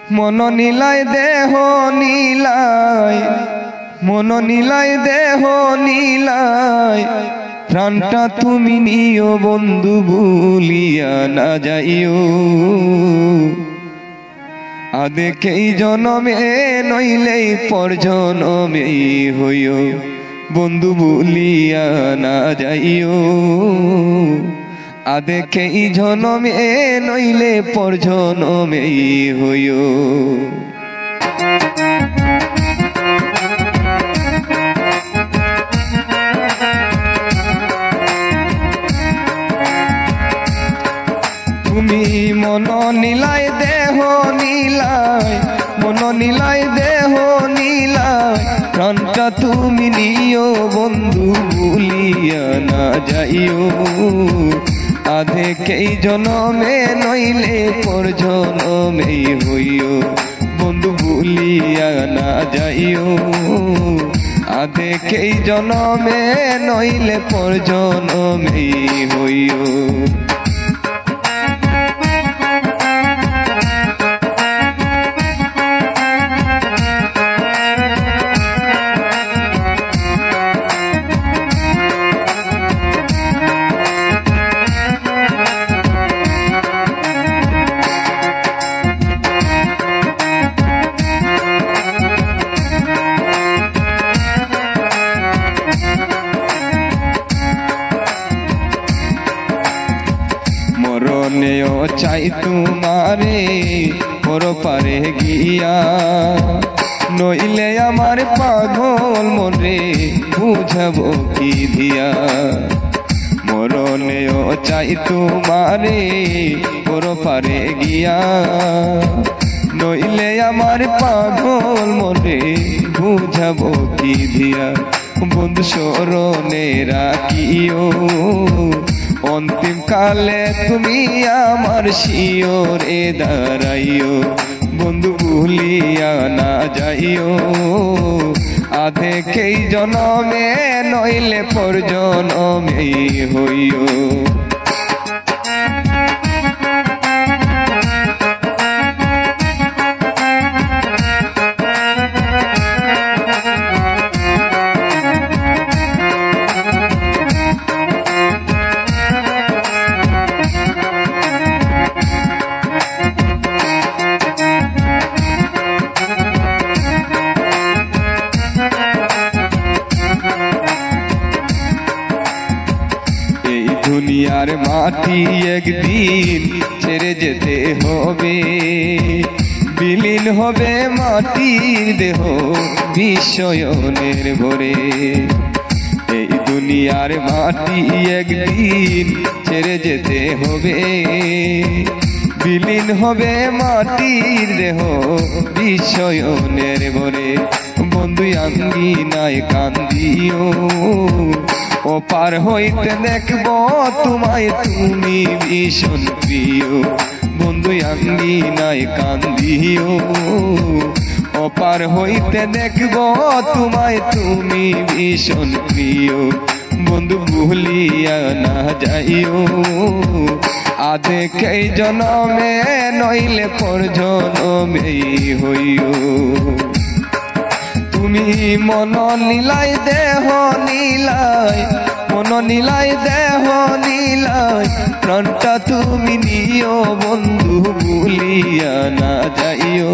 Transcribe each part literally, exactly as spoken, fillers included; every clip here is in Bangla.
মন নীলায় দেহ নীলায়, মন নীলায় দেহ নীলায়, প্রাণটা তুমি নিও বন্ধু ভুলিয়া না যাইও। আদেকেই জনমে নইলেই পর জনমেই হইও, বন্ধু ভুলিয়া না যাইও। আদেকেই জনমে নইলে পর জনমেই হইও। তুমি মন নীলায় দেহ নীলায়, মন নীলায় দেহ নীলায়, প্রাণটা তুমি নিও বন্ধু ভুলিয়া না যাইও। আদেকেই জনমে নইলে পর জনমেই হইও, বন্ধু ভুলিয়া না যাইও। আদেকেই জনমে নইলে পর জনমেই হইও। মরণেও চাই তোমারে পর পারে গিয়া, নইলে আমার পাগল মনে বুঝাবো কি দিয়া। মরণেও চাই তোমারে পর পারে গিয়া, নইলে আমার পাগল মনে বুঝাবো কি দিয়া। বন্ধু স্মরণে রাখিও, অন্তিম কালে তুমি আমার শিওরে দাঁড়াইও, বন্ধু ভুলিয়া না যাইও। আদেকেই জনমে নইলে পর জনমেই হইও। দুনিয়ার মাটি একদিন ছেড়ে যেতে হবে, বিলীন হবে মাটির দেহ বিস্ময়নের ভরে। এই দুনিয়ার মাটি একদিন ছেড়ে যেতে হবে, বিলীন হবে মাটির দেহ বিস্ময়নের ভরে। বন্ধু আঙ্গিনায় কান্দিও, ও পার হইতে দেখব তোমায় তুমি ভীষণ প্রিয়। বন্ধু আঙ্গিনায় কান্দিও, ও পার হইতে দেখব তোমায় তুমি ভীষণ প্রিয়। বন্ধু ভুলিয়া না যাইও, আদেকেই জনমে নইলে পর জনমেই হইও। তুমি মন নীলায় দেহ নীলায়, মন নীলায় দেহ নীলায়, প্রাণটা তুমি নিও বন্ধু ভুলিয়া না যাইও।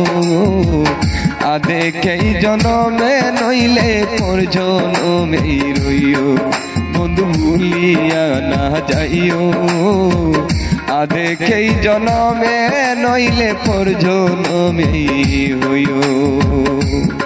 আদেকেই জনমে নইলে পর জনমেই রইও, বন্ধু ভুলিয়া না যাইও। আদেকেই জনমে নইলে পর জনমেই হইও।